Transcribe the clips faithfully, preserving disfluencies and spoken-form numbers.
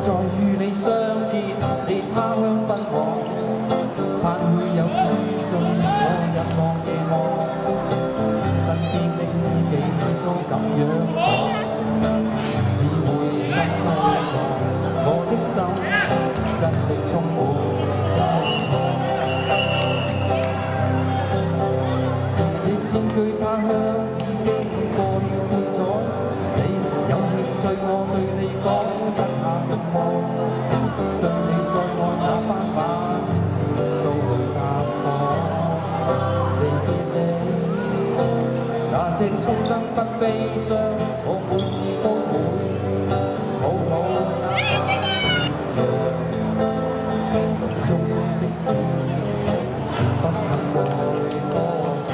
在與你相見，你他鄉奔往，盼會有書信我日望夜望，身邊的知己都咁樣講，只會心凄愴，我的心真的充滿惆悵。自你佔據他鄉已經過了半載，你有興趣我對你講一下近況，對你再愛那斑馬，天天都去探訪。離別你，那隻畜生不悲傷，我每次都會好好那樣。中的小英不肯再多唱，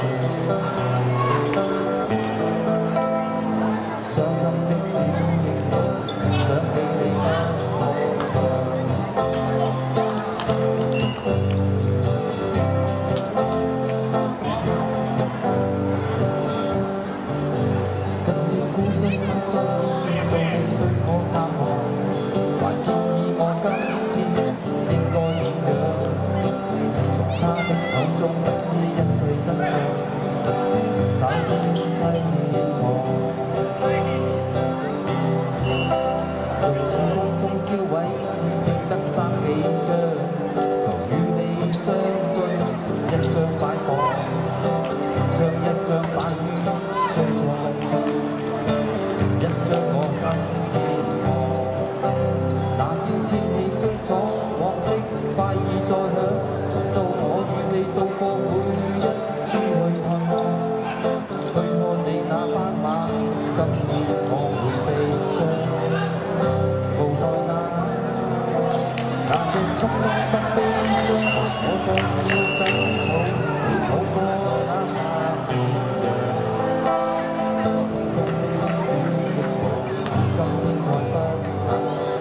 傷心的小英想起你不可唱。今朝孤身一針，算到你對我探望，還建議我今次應該點樣？從他的口中得知一切真相，稍添凄愴。用樹通通燒毀，只剩得三幾張，求與你相居，一張擺放，將一張擺於雙雙處，一張我身邊放。那朝天氣清楚，黃色快意再響，直到我與你渡過每一處去看望，去看你那斑馬，今天我會悲傷。無奈那那隻畜生不悲傷，我在要等好你好過那晚陽。將你的小翼膀，今天再不肯唱。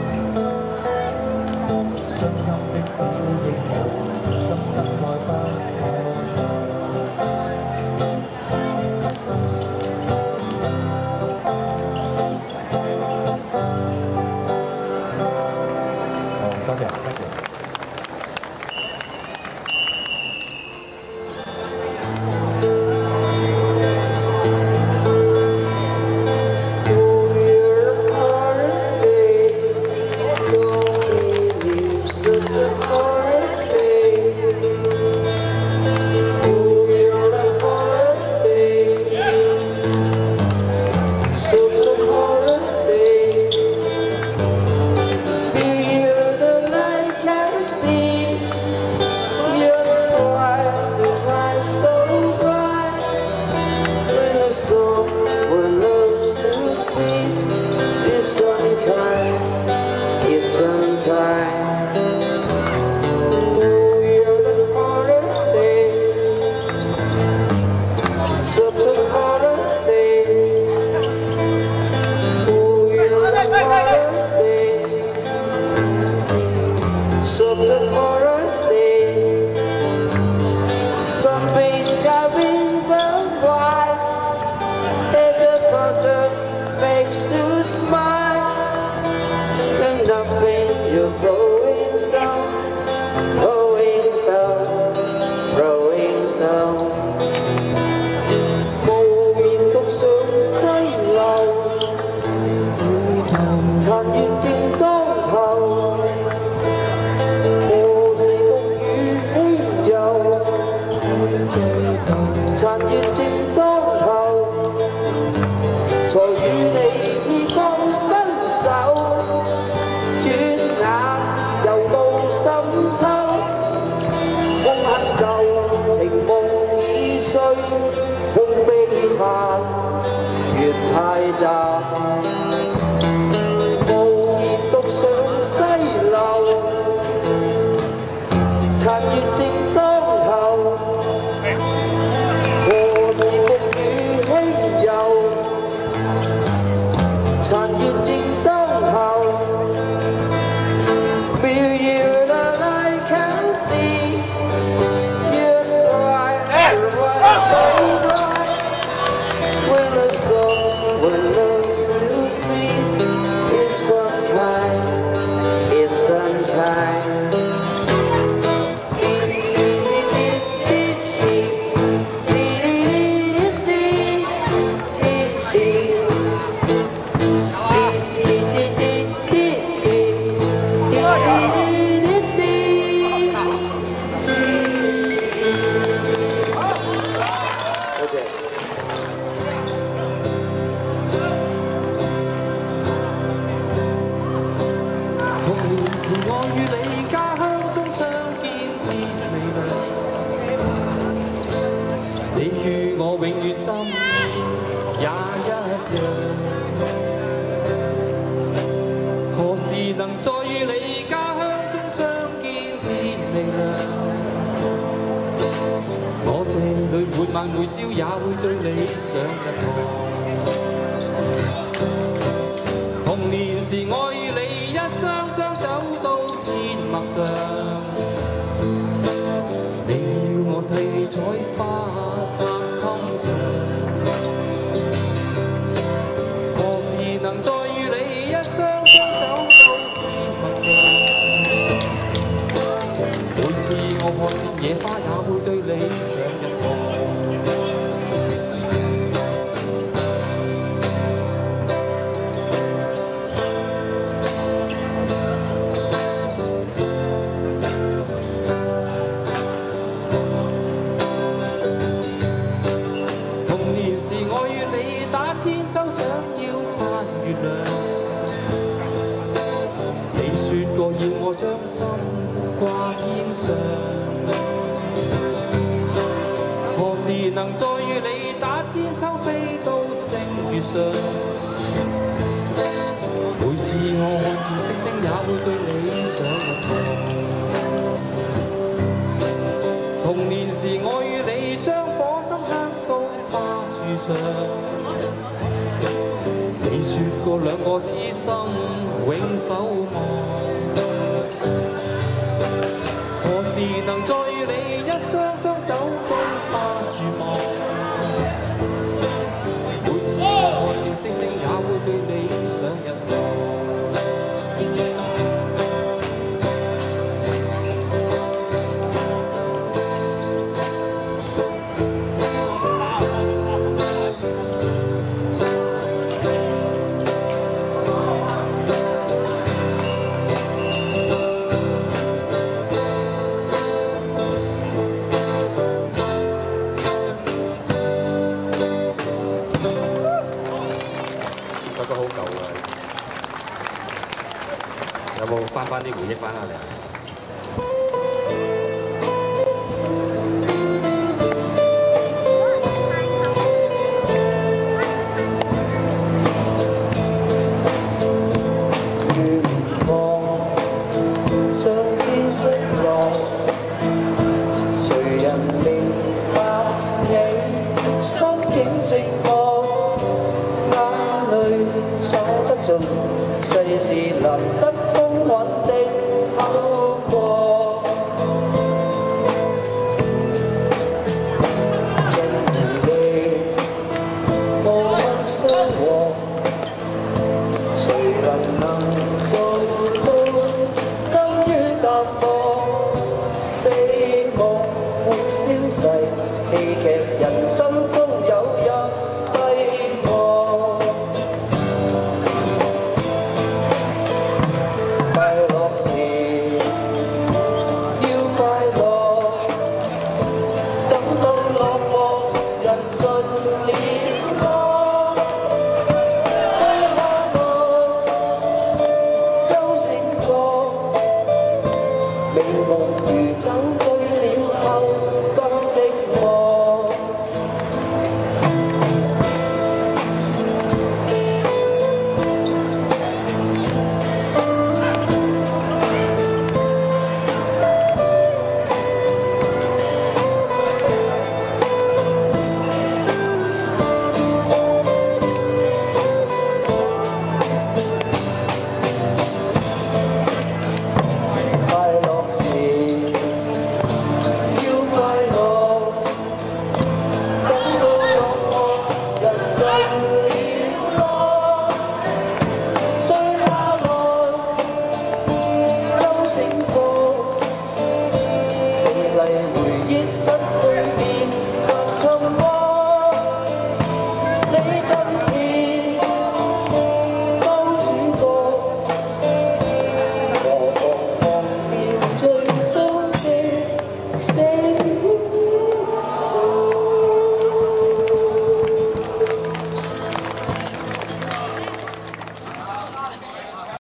傷心的小翼膀，今生再不可唱。好，多謝，多謝。 When the sun will love me 與你家鄉中相見天未亮，你與我永遠心意也一樣。何時能再與你家鄉中相見天未亮？我這裏每晚每朝也會對你上一堂。童年時我與你一雙雙走到阡陌上，你要我替採花插襟上。何時能再與你一雙雙走到阡陌上？每次我看見野花也會對你上一堂。千秋想要攀月亮，你說過要我將心掛天上。何時能再與你打千秋飛到星月上？每次我看見星星也會對你上一堂。童年時我與你將火心刻到花樹上。你說過兩個痴心永守望，何時能再與你一雙雙走到花樹望？每次我看見星星也會對你上一堂。都好舊啊！有冇翻翻啲回憶翻下嚟？ 願望上天色浪，誰人明白你心境寂寞？走得盡，世事難得公允的口過。